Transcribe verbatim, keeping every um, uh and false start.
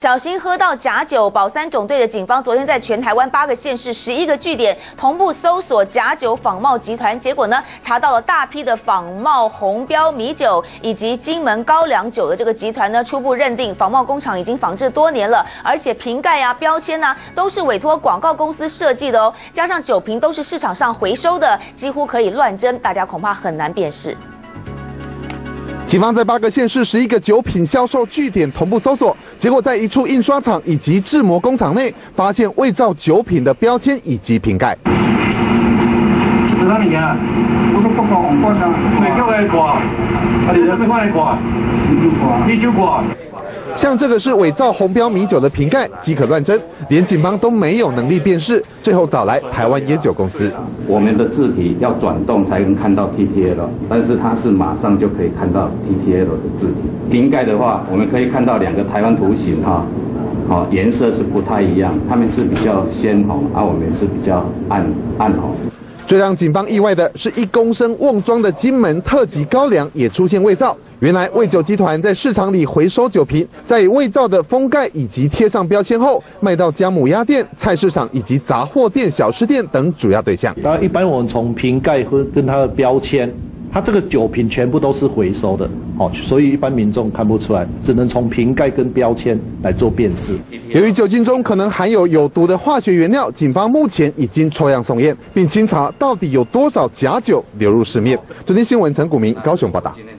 小心喝到假酒，保三总队的警方昨天在全台湾八个县市十一个据点同步搜索假酒仿冒集团，结果呢查到了大批的仿冒红标米酒以及金门高粱酒的这个集团呢，初步认定仿冒工厂已经仿制多年了，而且瓶盖啊、标签啊都是委托广告公司设计的哦，加上酒瓶都是市场上回收的，几乎可以乱真，大家恐怕很难辨识。 警方在八个县市十一个酒品销售据点同步搜索，结果在一处印刷厂以及制模工厂内，发现伪造酒品的标签以及瓶盖。 做啥物件啊？我都不讲红光啊，未叫来挂，啊你要咩款来挂？啤酒挂，啤酒挂。 像这个是伪造红标米酒的瓶盖，即可乱真，连警方都没有能力辨识，最后找来台湾烟酒公司。 我们的字体要转动才能看到 T T L， 但是它是马上就可以看到 T T L 的字体。瓶盖的话，我们可以看到两个台湾图形哈，好、哦、颜色是不太一样，他们是比较鲜红，而、啊、我们是比较暗暗红。 最让警方意外的是，一公升瓮装的金门特级高粱也出现伪造。原来伪酒集团在市场里回收酒瓶，再以伪造的封盖以及贴上标签后，卖到姜母鸭店、菜市场以及杂货店、小吃店等主要对象。 当然，一般我们从瓶盖和跟它的标签，它这个酒瓶全部都是回收的，哦，所以一般民众看不出来，只能从瓶盖跟标签来做辨识。 由于酒精中可能含有有毒的化学原料，警方目前已经抽样送验，并清查到底有多少假酒流入市面。昨天新闻陈古明高雄报道。